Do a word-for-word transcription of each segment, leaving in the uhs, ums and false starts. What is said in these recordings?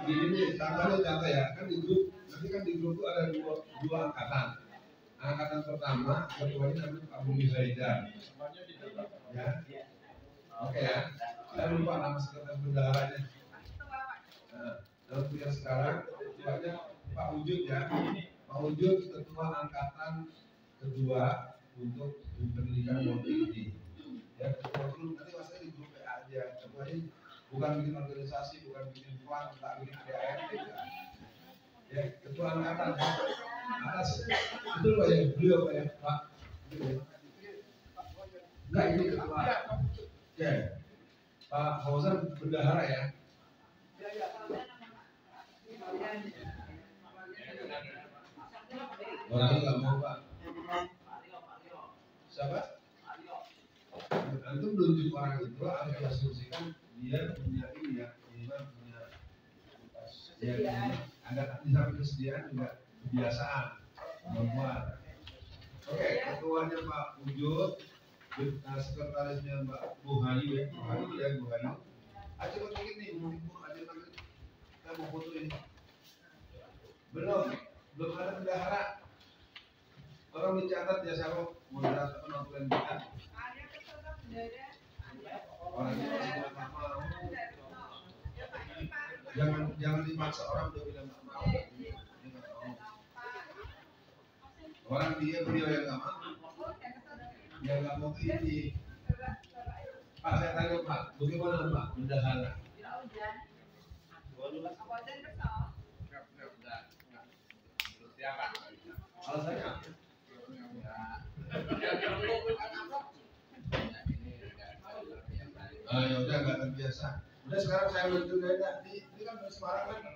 Gini nih, tanggalnya data ya, kan di grup, nanti kan di grup itu ada dua, dua angkatan. Angkatan pertama, ketuanya namanya Pak Bumi Zaida. Ya, oke ya. Saya lupa nama sekretaris bendaharanya. Nah, untuk yang sekarang, ketuanya Pak Wujud ya. Pak Wujud ketua angkatan kedua untuk pendidikan multi. Ya, ketua grup nanti maksudnya di grup P A aja. Ketuanya bukan bikin organisasi, bukan bikin plan, tak bikin A D R T. Ya, ketua angkatan atas itu loh ya, beliau Pak ya, Pak. Enggak, ini ketua. Ya, Pak Fauzan bendahara ya. Orang nggak mau Pak. Siapa? Antum menunjuk orang itu, harus asumsikan dia punya ini ya, minimal punya ya, ada di samping kesediaan juga kebiasaan membuat. Oke, ketuanya Pak Wujud, sekretarisnya Mbak Bu Hayu ya, Bu Hayu ya, Bu Hayu. Aja foto ini, Bu aja nanti kita mau foto ini. Belum, belum ada bendahara. Orang dicatat ya siapa moderator penonton kita. Orangnya masih bilang nggak mau. Jangan jangan dipaksa orang udah bilang nggak mau. Dia nggak mau. Orang dia beliau yang nggak mau. Dia nggak mau ini. Pak saya tanya Pak, bagaimana Pak bendahara? Alasannya? Ah, ya udah nggak terbiasa. Udah sekarang saya lucu aja. Di ini kan Semarang kan.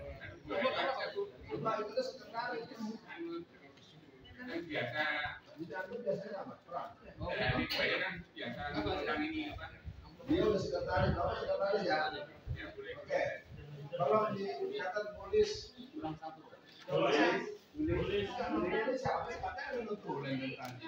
Coba itu udah sekretaris. Kan biasa. Tidak itu biasanya apa? Perang. Oh, ini kan biasa. Yang ini apa? Dia udah sekretaris, kamu sekretaris ya. Oke. Tolong dicatat polis. Ulang satu. Polis. Polis. Polis siapa? Katanya ada nutulen tadi.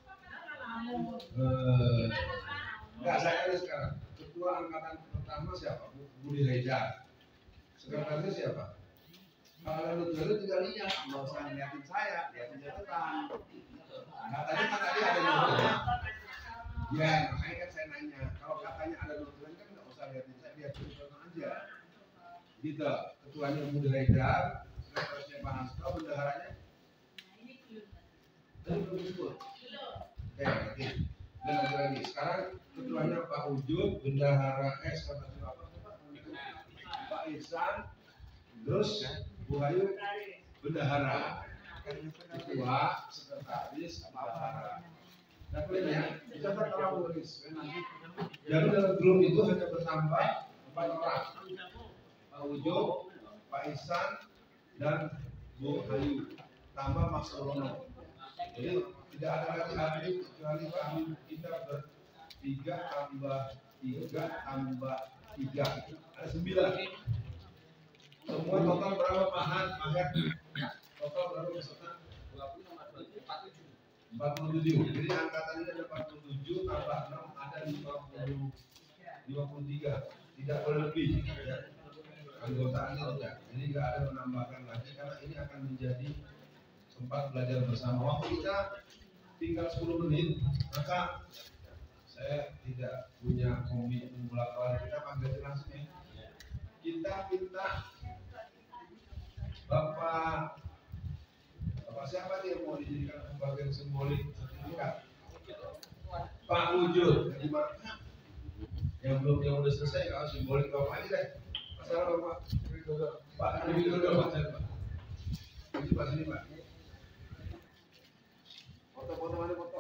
Eh. Enggak, saya ada sekarang. Ketua angkatan pertama siapa? Budi Zaida. Sekretarisnya siapa? Kalau ada nutulen tinggal lihat, nggak usah ngeliatin saya, liatin catatan. Nah, tadi kan tadi ada nutulen. Ya, makanya kan saya nanya. Kalau katanya ada nutulen kan nggak usah liatin saya, lihat catatan aja. Gitu. Ketuanya Budi Zaida, sekretarisnya Pak Hasto, bendaharanya. Tadi belum disebut. Oke, nanti. Dan lagi lagi. Sekarang ketuanya Pak Wujud, bendahara S kata siapa? Pak Ihsan, terus Bu Hayu, bendahara. Ketua, sekretaris, bendahara. Nah, ya, dicatat kalau tulis. Jadi dalam grup itu hanya bertambah empat orang. Pak Wujud, Pak Ihsan, dan Bu Hayu. Tambah Mas Rono. Jadi tidak ada lagi admin kecuali kami kita bertiga tambah tiga tambah tiga ada sembilan. Semua total berapa Pak Han? Maher? Total berapa peserta? empat puluh tujuh. Jadi angkatan ini ada empat puluh tujuh tambah enam ada lima puluh tiga. Tidak boleh lebih. Ya. Anggotaannya tidak. Jadi nggak ada menambahkan lagi karena ini akan menjadi tempat belajar bersama. Waktu kita tinggal sepuluh menit, maka saya tidak punya komitmen bolak-balik. Kita panggil langsung ya. Kita minta Bapak Bapak siapa dia mau dijadikan sebagai simbolik sertifikat? Pak Wujud. Jadi yang belum yang udah selesai kalau simbolik Bapak aja deh. Masalah Bapak Pak Dewi Dodo Pak. Ini Pak sini Pak. Foto-foto mana foto?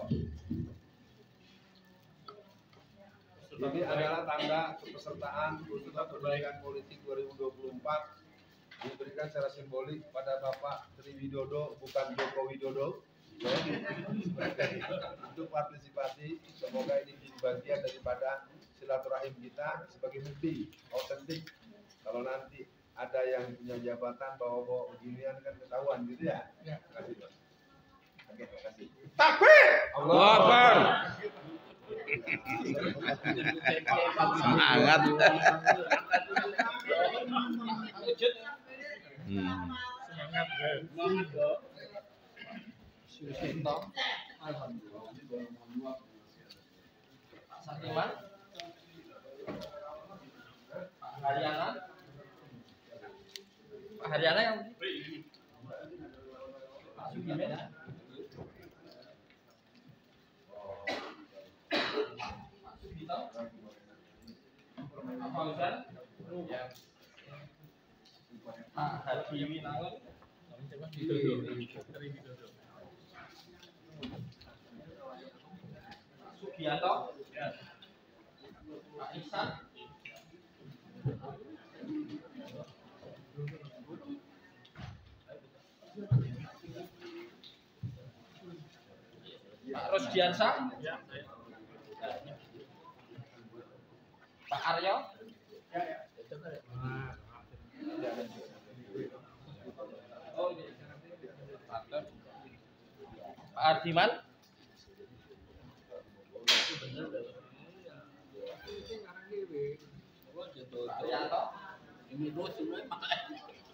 Ini adalah tanda kepesertaan Kunjungan Perbaikan Politik dua ribu dua puluh empat diberikan secara simbolik pada Bapak Tri Widodo, bukan Joko Widodo, ya, untuk partisipasi. Semoga ini menjadi bagian daripada silaturahim kita sebagai bukti autentik. Kalau nanti ada yang punya jabatan bawa-bawa beginian kan ketahuan gitu ya. Terima kasih Pak. Oke, terima kasih. Takbir! Allahu Akbar. Semangat. kejut. Hmm. Semangat, semangat kok. Susito. Pak Satiman. Pak Haryana. Pak Haryana yang Pak Sugimen. Pak Sugito. Pak Fauzan. Pak Hadi Winangun. Pak Sugianto. Pak Ihsan. Pak Rosdiansyah. Pak Aryo. Oh, ini. Pak Ardiman. Arianto. Ini bos semua Pak.